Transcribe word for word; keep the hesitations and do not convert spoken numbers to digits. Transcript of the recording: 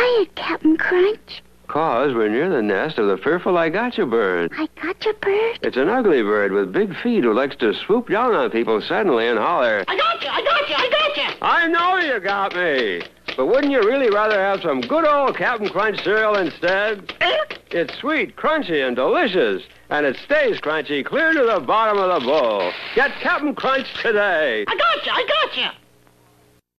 Hiya, Captain Crunch. Cause we're near the nest of the fearful Igotcha bird. Igotcha bird? It's an ugly bird with big feet who likes to swoop down on people suddenly and holler, I got you, I got you, I got you. I know you got me. But wouldn't you really rather have some good old Captain Crunch cereal instead? It's sweet, crunchy, and delicious. And it stays crunchy clear to the bottom of the bowl. Get Captain Crunch today. I got you, I got you.